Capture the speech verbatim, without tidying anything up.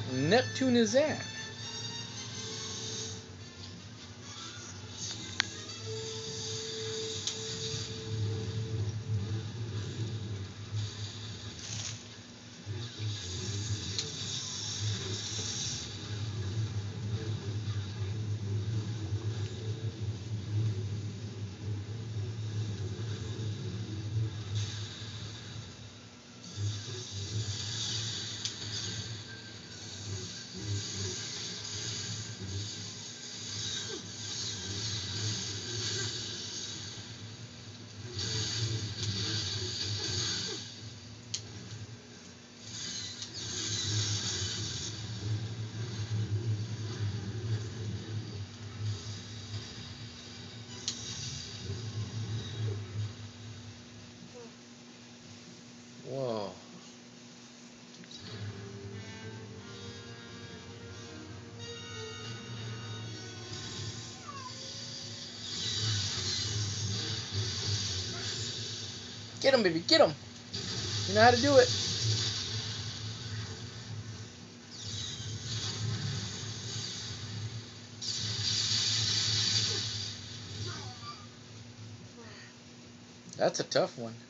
Neptune is that? Whoa. Get him, baby, get him. You know how to do it. That's a tough one.